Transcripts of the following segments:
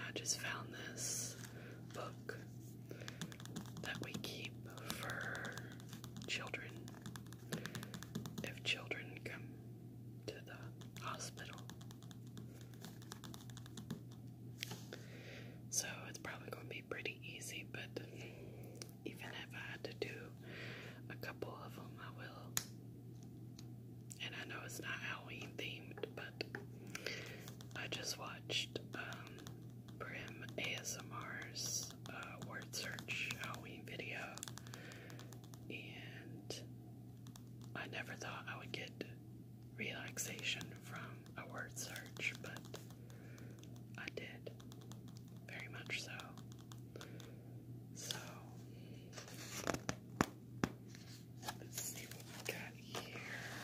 I just found this book that we keep for children if children come to the hospital. So it's probably going to be pretty easy, but even if I had to do a couple of them, I will. And I know it's not Halloween themed, but I just watched Prim ASMR's word search Halloween video, and I never thought I would get relaxation from a word search, but I did, very much so. So, let's see what we got here.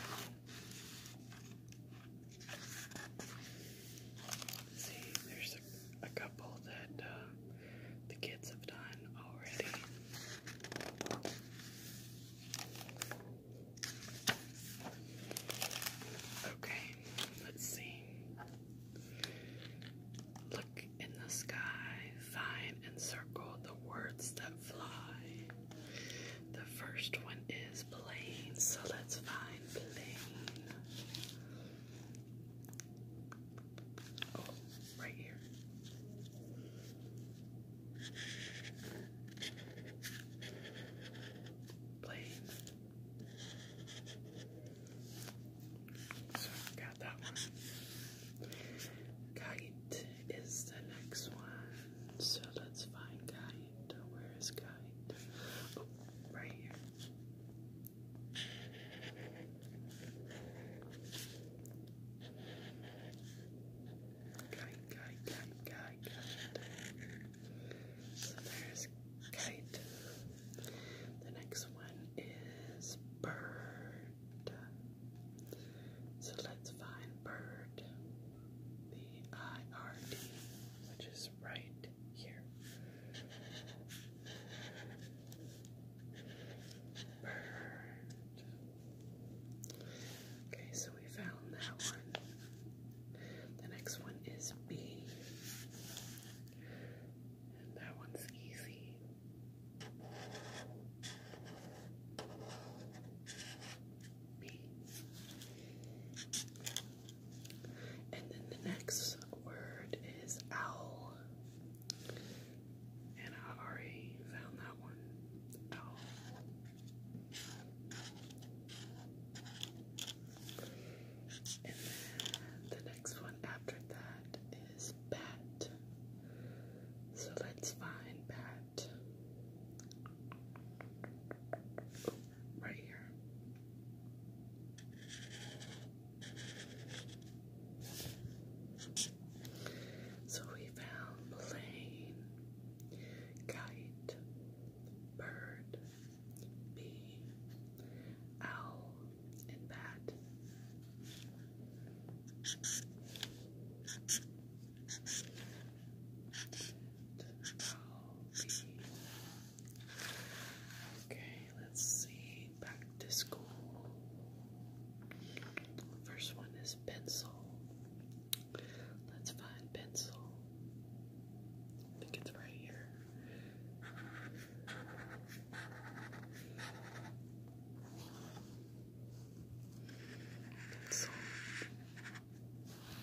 See, there's a couple that the kids have done already. Okay, let's see. Look in the sky, find and circle the words that fly. The first one is plane, so let's find plane. Oh, right here. Plane. So got that one. Kite is the next one. So let's find kite. Where is kite? Oh, right here. Kite. So there's kite. The next one is bird. So let's find bird. B-I-R-D, which is right here. Bird. Okay, so we found that one. The next one is bee. And that one's easy. Bee. And then the next word is owl. And I already found that one. Owl. And then the next one after that is bat. So let's find bat. Oh, right here. So we found plane, kite, bird, bee, owl, and bat. Owl, bee. Okay, let's see. Back to school. First one is pencil. Let's find pencil. I think it's right here. Pencil.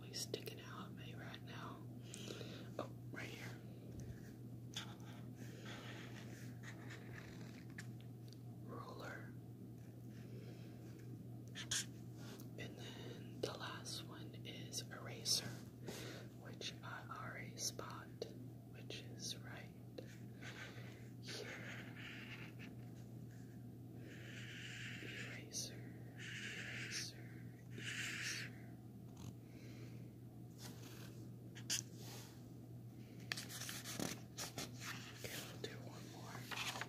really sticking out at me right now. Oh, right here. Ruler. And then the last one is eraser, which I already spot, which is right here. Eraser, eraser, eraser. Okay, we'll do one more.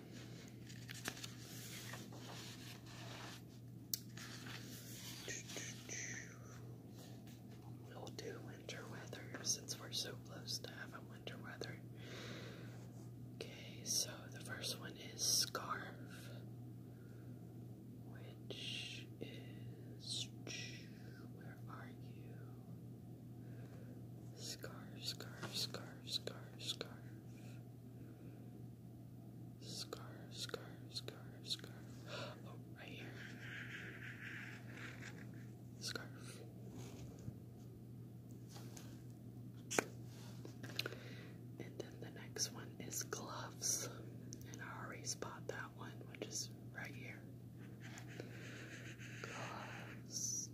We'll do winter weather since we're so close to having winter weather. Okay, so the first one is scarf, which is, where are you? Scarf, scarf, scarf, scarf, scarf. Scarf, scarf, scarf, scarf. Oh, right here. Scarf. And then the next one is gloves. And I already spot that one, which is right here. Gloves.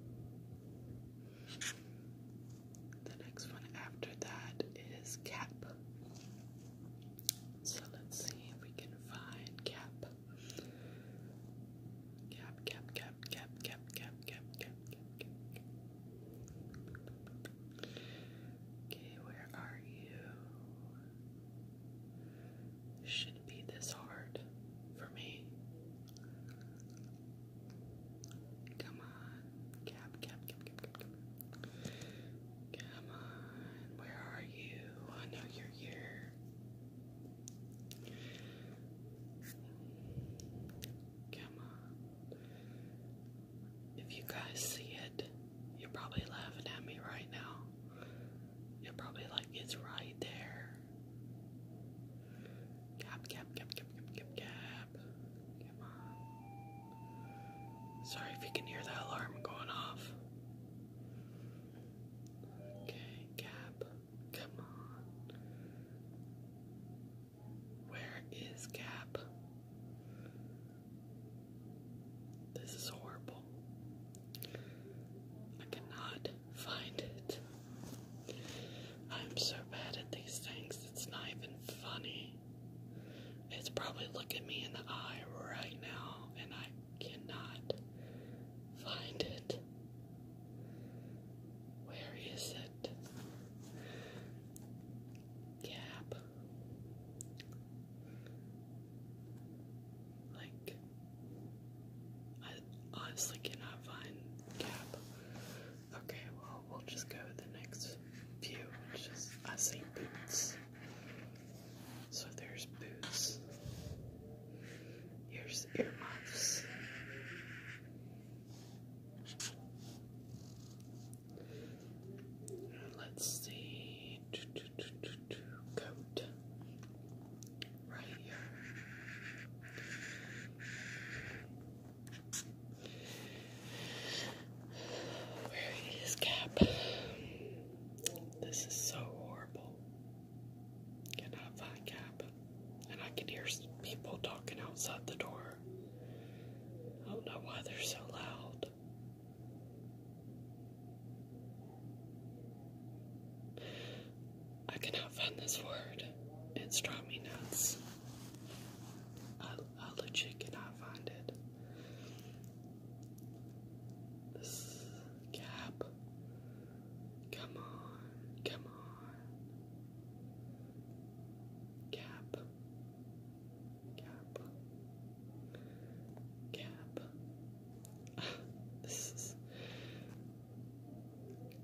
The next one after that is cap. So let's see if we can find cap. Cap, cap, cap, cap, cap, cap, cap, cap, cap, cap. Okay, where are you? Shouldn't be this hard for me. Come on. Cap, cap, cap, cap, cap, cap. Come on. Where are you? I know you're here. Come on. If you guys see it, you're probably laughing at me right now. You're probably like, it's right there. Cap, cap, cap, cap, cap, cap, cap. Come on. Sorry if you can hear that alarm going off. Okay, cap. Come on. Where is cap? This is horrible. I cannot find it. I'm so bad at these things, it's not even funny. It's probably looking me in the eye right now, and I cannot find it. Where is it? Cap. Like, I honestly cannot find cap. Okay, well, we'll just go with the next few. It's just, I see boots. So there's boots. Here's earmuffs. Let's see. Coat. Right here. Where is cap? This is so horrible. Cannot find cap. And I can hear people talking outside the door. I don't know why they're so loud. I cannot find this word. It's driving me nuts. I legit cannot find it. This cap. Come on. Come on. Cap. Cap. Cap. This is...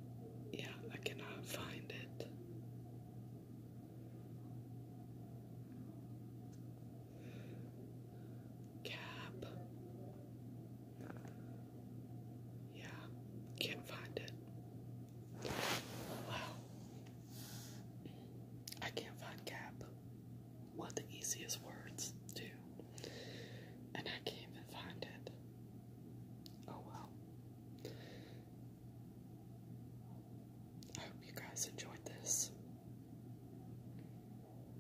Yeah, I cannot find it.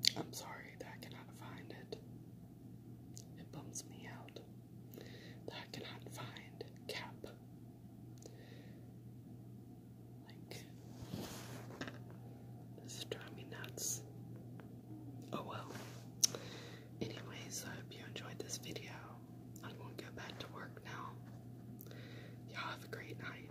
I'm sorry that I cannot find it. It bums me out that I cannot find cap. Like, this is driving me nuts. Oh well. Anyways, I hope you enjoyed this video. I'm going to go back to work now. Y'all have a great night.